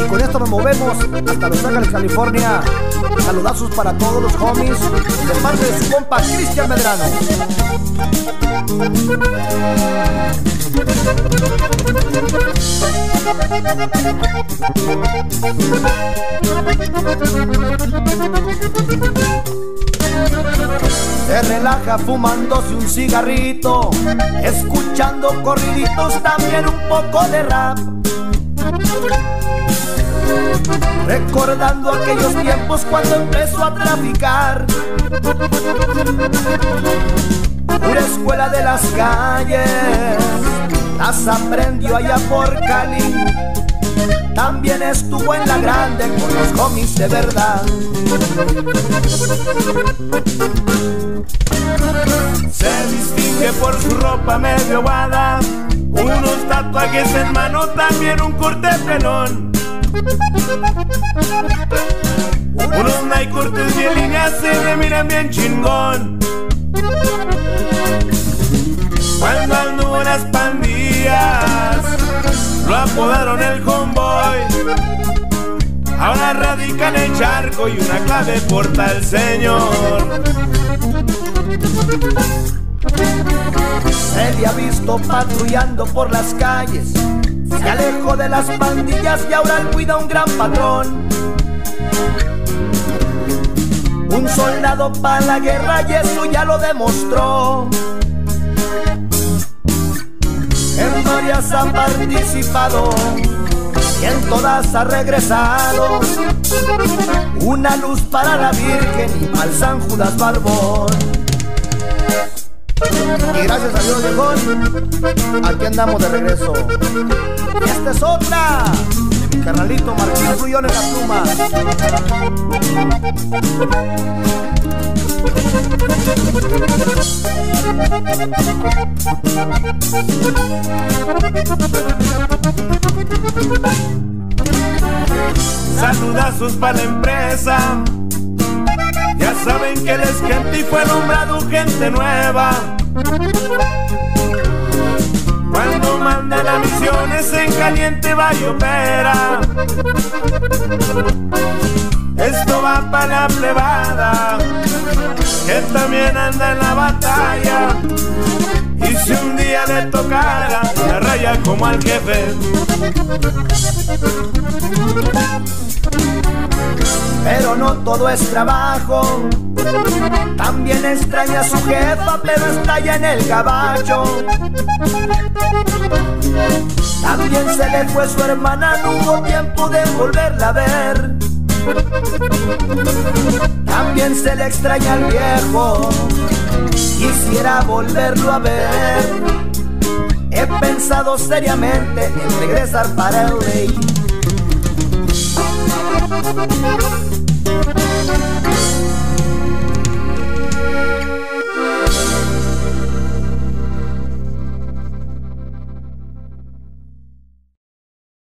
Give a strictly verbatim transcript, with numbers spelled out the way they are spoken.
con esto nos movemos hasta Los Ángeles, California. Saludazos para todos los homies de parte de su compa Cristian Medrano. Se relaja fumándose un cigarrito, escuchando corriditos, también un poco de rap, recordando aquellos tiempos cuando empezó a traficar. Pura escuela de las calles, las aprendió allá por Cali. También estuvo en la grande con los homies de verdad. Se distingue por su ropa medio aguada, unos tatuajes en mano, también un corte pelón. Unos Nike cortes bien líneas, se le miran bien chingón. Cuando anduvo en las pandillas, lo apodaron el homeboy. Ahora radica en el charco y una clave porta el señor. Se le ha visto patrullando por las calles, se alejó de las pandillas y ahora cuida un gran patrón. Un soldado para la guerra y eso ya lo demostró. En varias ha participado y en todas ha regresado. Una luz para la Virgen y para el San Judas Barbón. Y gracias a Dios, viejón, aquí andamos de regreso. Y esta es otra, carnalito Martín Rullón en la pluma. Saludazos para la empresa, ya saben que él es gente y fue nombrado gente nueva. Cuando mandan a misiones en caliente va y opera. Esto va para la plebada, que también anda en la batalla. Y si un día le tocara, la raya como al jefe. Pero no todo es trabajo, también extraña a su jefa, pero está ya en el gabacho. También se le fue su hermana, no hubo tiempo de volverla a ver. También se le extraña al viejo, quisiera volverlo a ver. He pensado seriamente en regresar para el rey.